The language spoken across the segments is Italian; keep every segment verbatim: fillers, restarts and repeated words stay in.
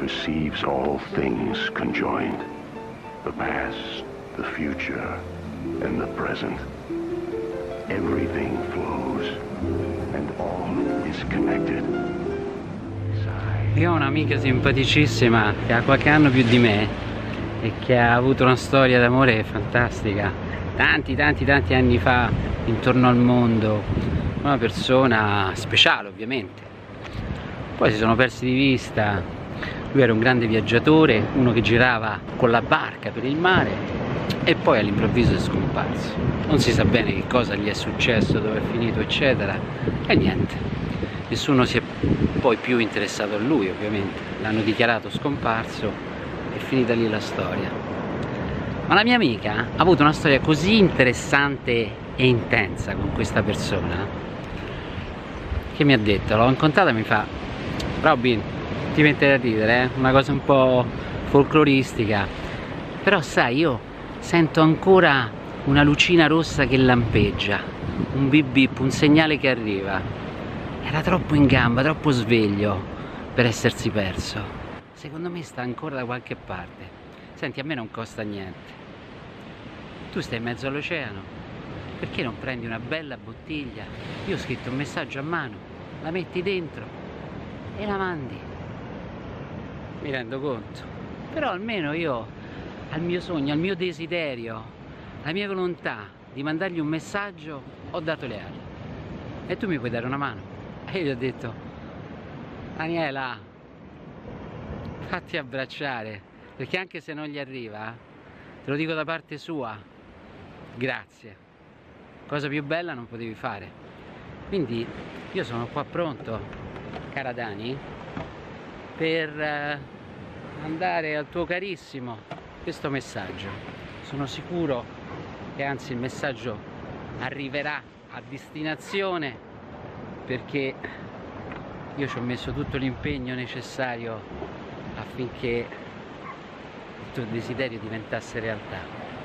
perceives all things conjoined. The past, the future, and the present. Everything flows, and all is connected. Io ho un'amica simpaticissima che ha qualche anno più di me e che ha avuto una storia d'amore fantastica tanti tanti tanti anni fa intorno al mondo, una persona speciale ovviamente. Poi si sono persi di vista. Lui era un grande viaggiatore, uno che girava con la barca per il mare e poi all'improvviso è scomparso. Non si sa bene che cosa gli è successo, dove è finito eccetera e niente, nessuno si è poi più interessato a lui ovviamente, l'hanno dichiarato scomparso, è finita lì la storia. Ma la mia amica ha avuto una storia così interessante e intensa con questa persona che mi ha detto, l'ho incontrata e mi fa: Robin, ti mette a ridere, eh? Una cosa un po' folcloristica, però sai, io sento ancora una lucina rossa che lampeggia, un bip bip, un segnale che arriva. Era troppo in gamba, troppo sveglio per essersi perso. Secondo me sta ancora da qualche parte. Senti, a me non costa niente. Tu stai in mezzo all'oceano, perché non prendi una bella bottiglia? Io ho scritto un messaggio a mano, la metti dentro e la mandi. Mi rendo conto, però almeno io al mio sogno, al mio desiderio, alla mia volontà di mandargli un messaggio ho dato le ali. E tu mi puoi dare una mano? E io gli ho detto: Daniela, fatti abbracciare, perché anche se non gli arriva, te lo dico da parte sua, grazie, cosa più bella non potevi fare. Quindi io sono qua pronto, cara Dani, per mandare al tuo carissimo questo messaggio. Sono sicuro che anzi il messaggio arriverà a destinazione, perché io ci ho messo tutto l'impegno necessario affinché il tuo desiderio diventasse realtà.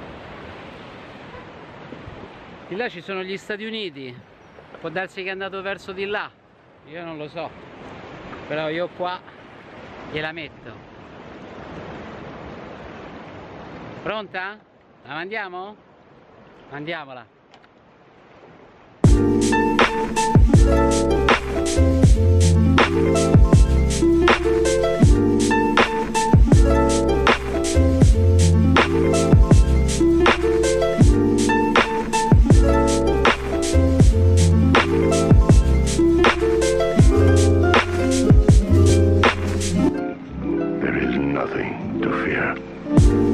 Di là ci sono gli Stati Uniti, può darsi che è andato verso di là, io non lo so, però io qua gliela metto. Pronta? La mandiamo? Mandiamola. There is nothing to fear.